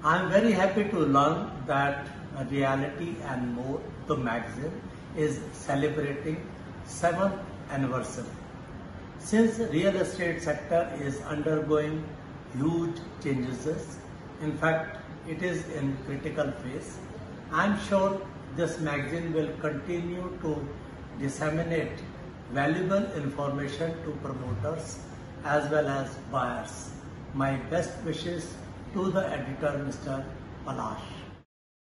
I'm very happy to learn that Reality and More, the magazine, is celebrating 7th anniversary. Since real estate sector is undergoing huge changes, in fact, it is in critical phase, I'm sure this magazine will continue to disseminate valuable information to promoters as well as buyers. My best wishes to the editor, Mr. Palash.